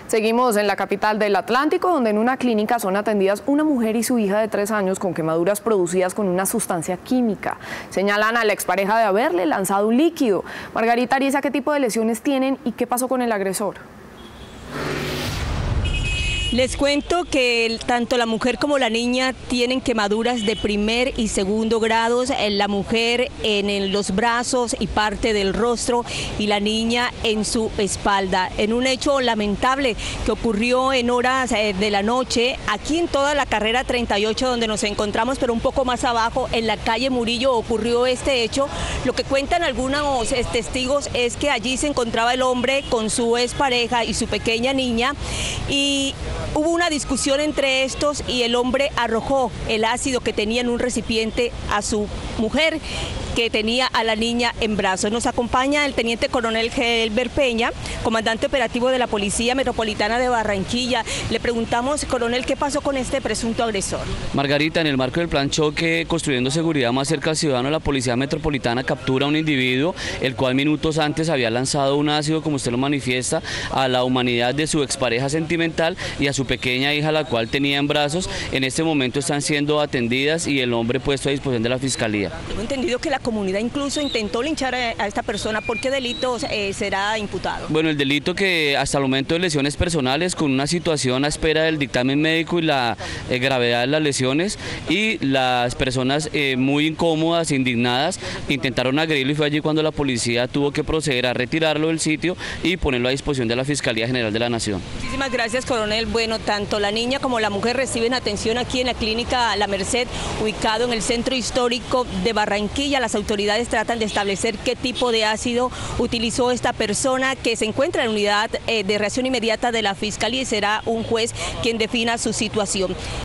Seguimos en la capital del Atlántico, donde en una clínica son atendidas una mujer y su hija de 3 años con quemaduras producidas con una sustancia química. Señalan a la expareja de haberle lanzado un líquido. Margarita Ariza, ¿qué tipo de lesiones tienen y qué pasó con el agresor? Les cuento que tanto la mujer como la niña tienen quemaduras de primer y segundo grados, la mujer en los brazos y parte del rostro y la niña en su espalda, en un hecho lamentable que ocurrió en horas de la noche, aquí en toda la carrera 38 donde nos encontramos, pero un poco más abajo en la calle Murillo ocurrió este hecho. Lo que cuentan algunos testigos es que allí se encontraba el hombre con su expareja y su pequeña niña y hubo una discusión entre estos y el hombre arrojó el ácido que tenía en un recipiente a su mujer, que tenía a la niña en brazos. Nos acompaña el teniente coronel Gelber Peña, comandante operativo de la Policía Metropolitana de Barranquilla. Le preguntamos, coronel, ¿qué pasó con este presunto agresor? Margarita, en el marco del plan choque Construyendo Seguridad más cerca al ciudadano, la Policía Metropolitana captura a un individuo, el cual minutos antes había lanzado un ácido, como usted lo manifiesta, a la humanidad de su expareja sentimental y a su pequeña hija, la cual tenía en brazos. En este momento están siendo atendidas y el hombre puesto a disposición de la Fiscalía. Tengo entendido que la comunidad incluso intentó linchar a esta persona. ¿Por qué delito será imputado? Bueno, el delito que hasta el momento de lesiones personales con una situación a espera del dictamen médico y la gravedad de las lesiones, y las personas muy incómodas, indignadas, intentaron agredirlo y fue allí cuando la policía tuvo que proceder a retirarlo del sitio y ponerlo a disposición de la Fiscalía General de la Nación. Muchísimas gracias, coronel. Bueno, tanto la niña como la mujer reciben atención aquí en la clínica La Merced, ubicado en el centro histórico de Barranquilla. Las autoridades tratan de establecer qué tipo de ácido utilizó esta persona, que se encuentra en la unidad de reacción inmediata de la Fiscalía, y será un juez quien defina su situación.